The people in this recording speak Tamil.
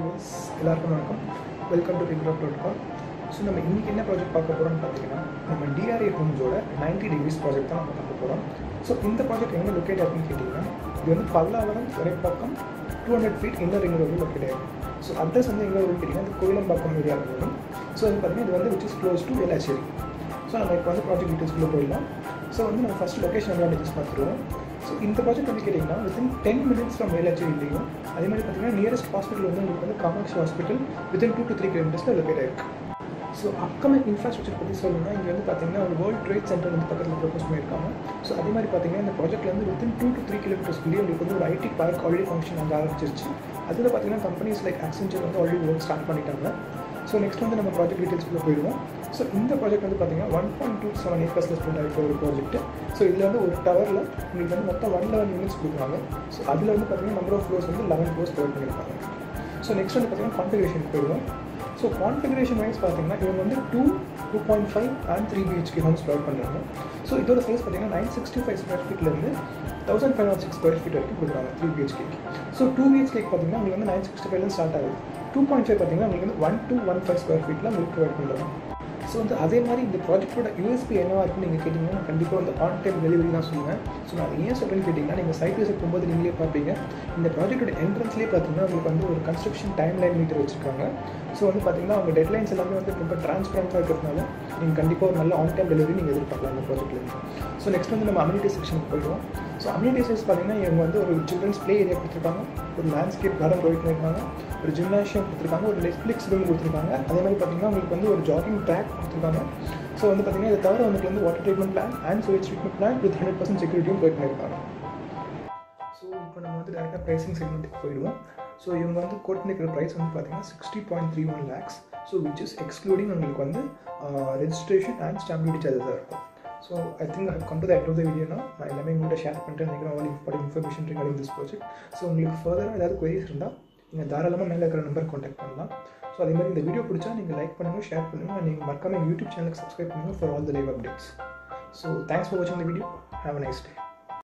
viewers, எல்லாருக்கும் வணக்கம். Welcome to pickdrop.com. ஸோ நம்ம இன்றைக்கி என்ன ப்ராஜெக்ட் பார்க்க போகிறோம்னு பார்த்தீங்கன்னா நம்ம DRA ஹோம்ஸோட 90 degrees ப்ராஜெக்ட் தான் நம்ம பார்க்க போகிறோம். ஸோ இந்த ப்ராஜெக்ட் எங்கே லொக்கேட் ஆகுதுன்னு கேட்டிங்கன்னா இது வந்து Pallavaram Thoraipakkam 200 feet inner ring ரோடில் லொக்கேட் ஆகும். ஸோ அட்ரஸ் வந்து எங்கே வரும்னு கேட்டிங்கன்னா இந்த கோயிலம்பாக்கம் ஏரியாவில் வரும். ஸோ அது பார்த்தீங்கன்னா இது வந்து which is close to Velachery. So நம்ம இப்போ வந்து ப்ராஜெக்ட் டீட்டெயில்ஸ்குள்ளே போயிடலாம். ஸோ வந்து நம்ம ஃபஸ்ட் லொக்கேஷன் அட்வான்டேஜஸ் பார்த்துருவோம். ஸோ இந்த ப்ராஜெக்ட் வந்து கேட்டிங்கன்னா வித்தின் 10 minutes ஃப்ரம் வேளாச்சேரி இல்லையும் அதே மாதிரி பார்த்தீங்கன்னா நியரஸ்ட் ஹாஸ்பிட்டல் வந்து உங்களுக்கு வந்து Kamakshi hospital within 2 to 3 kilometers locate ஆகிருக்கு. ஸோ அப்கமிங் இன்ஃப்ராஸ்ட்ரக்சர் பற்றி சொல்லணும்னா இங்கே வந்து பார்த்தீங்கன்னா ஒரு வேர்ல்ட் ட்ரேட் சென்டர் வந்து பக்கத்தில் ப்ரொபோஸ் பண்ணியிருக்காங்க. ஸோ அதே மாதிரி பார்த்தீங்கன்னா இந்த ப்ராஜெக்ட்டில் வந்து வித்தின் 2 to 3 kilometers உங்களுக்கு வந்து ஒரு IT பார்க் ஆல்ரெடி ஃபங்க்ஷன் வந்து ஆரம்பிச்சிருச்சு. அதில் பார்த்தீங்கன்னா கம்பெனிஸ் லைக் Accenture வந்து ஆல்ரெடி ஒர்க் ஸ்டார்ட் பண்ணிட்டாங்க. ஸோ நெக்ஸ்ட் வந்து நம்ம ப்ராஜெக்ட் டீட்டெயில்ஸ்க்குள்ளே போயிடுவோம். ஸோ இந்த ப்ராஜெக்ட் வந்து பார்த்தீங்கன்னா 1.27 acres ஸ்பெண்ட் ஆகிருக்க ஒரு ப்ராஜெக்ட். ஸோ இதில் வந்து ஒரு டவரில் உங்களுக்கு வந்து மொத்தம் 111 units கொடுக்குறாங்க. ஸோ அதில் வந்து பார்த்தீங்கன்னா நம்பர் ஆஃப் ஃப்ளோர்ஸ் வந்து 11 ஃப்ளோர்ஸ் ப்ரொவைட் பண்ணியிருக்காங்க. ஸோ நெக்ஸ்ட் வந்து பார்த்தீங்கன்னா கான்ஃபிகரேஷன் போயிடுவோம். ஸோ கான்ஃபிகரேஷன் வைஸ் பார்த்தீங்கன்னா இவங்க வந்து 2.5 and 3 BHK ஹோம்ஸ் ப்ரொவைட் பண்ணுறாங்க. ஸோ இதோட சைஸ் பார்த்தீங்கன்னா 965 square feetலேருந்து 1506 square feet வரைக்கும் கொடுக்குறாங்க 3 BHK. ஸோ 2 BHK பார்த்தீங்கன்னா உங்களுக்கு வந்து 965 ஸ்டார்ட் ஆகுது. 2.5 பார்த்தீங்கன்னா உங்களுக்கு வந்து 1215 square feetல உங்களுக்கு ப்ரொவைட் பண்ணுறாங்க. ஸோ வந்து அதே மாதிரி இந்த ப்ராஜெக்ட்டோட USP என்னவாக இருக்குன்னு நீங்கள் கேட்டிங்கன்னா கண்டிப்பாக வந்து ஆன் டைம் டெலிவரி தான் சொல்லுவேன். ஸோ நான் ஏன் சொல்கிறேன்னு கேட்டிங்கன்னா நீங்கள் சைட் விசிட் போகும்போது நீங்களே பார்ப்பீங்க இந்த ப்ராஜெக்ட்டோட என்ட்ரன்ஸ்லேயே பார்த்தீங்கன்னா உங்களுக்கு வந்து ஒரு கன்ஸ்ட்ரக்ஷன் டைம் லைன் மீட்டர் வச்சுருக்காங்க. ஸோ வந்து பார்த்தீங்கன்னா அவங்க டெட்லைன்ஸ் எல்லாமே வந்து ரொம்ப டிரான்ஸ்பரண்ட்டாக இருக்கிறதுனால நீங்கள் கண்டிப்பாக ஒரு நல்ல ஆன் டைம் டெலிவரி நீங்கள் எதிர்பார்க்கலாம் இந்த ப்ராஜெக்ட்லேருந்து. ஸோ நெக்ஸ்ட் வந்து நம்ம அம்யூனிட்டி செக்ஷனுக்கு போயிடுவோம். ஸோ அம்யூனிட்டி சைஸ் பார்த்தீங்கன்னா இவங்க வந்து ஒரு சில்ட்ரன்ஸ் ப்ளே ஏரியா கொடுத்துருக்காங்க, ஒரு லேண்ட்ஸ்கேப் கார்டன் ப்ரொவைட் பண்ணியிருக்காங்க, ஒரு ஜிம்னாஷியம் கொடுத்துருக்காங்க, ஒரு நெட்ஃப்ளிக்ஸ் ரூம் கொடுத்துருக்காங்க. அதே மாதிரி பார்த்தீங்கன்னா உங்களுக்கு வந்து ஒரு ஜாகிங் ட்ராக் கொடுத்துருக்காங்க. ஸோ வந்து பார்த்தீங்கன்னா இதை தவிர உங்களுக்கு வந்து water treatment plan and sewage treatment plan with 100% செக்யூரிட்டியும் ப்ரொவைட் பண்ணியிருக்காங்க. ஸோ இப்போ நம்ம வந்து டேரெக்டாக ப்ரைஸிங் செக்மெண்ட்டுக்கு போயிடுவோம். ஸோ இவங்க வந்து கோட் பண்ணிக்கிற ப்ரைஸ் வந்து பார்த்தீங்கன்னா 60.31 lakhs. So which is excluding உங்களுக்கு வந்து ரெஜிஸ்ட்ரேஷன் அண்ட் ஸ்டாம்ப் டியூட்டி சார்ஜஸாக இருக்கும். So I think I come to the end of the வீடியோனா நான் எல்லாமே உங்கள்கிட்ட ஷேர் பண்ணிட்டு நினைக்கிறேன் all important information regarding this project. So உங்களுக்கு ஃபர்தராக ஏதாவது குவரிஸ் இருந்தால் நீங்கள் தாராளமாக மேலே இருக்கிற நம்பர் கான்டாக்ட் பண்ணலாம். ஸோ அதே மாதிரி இந்த வீடியோ பிடிச்சா நீங்கள் லைக் பண்ணுங்கள், ஷேர் பண்ணுங்கள், நீங்கள் மறக்காம யூடியூப் சேனலுக்கு சப்ஸ்கிரைப் பண்ணுங்கள் for all the live updates. So thanks for வாட்சிங் the video. Have a nice day.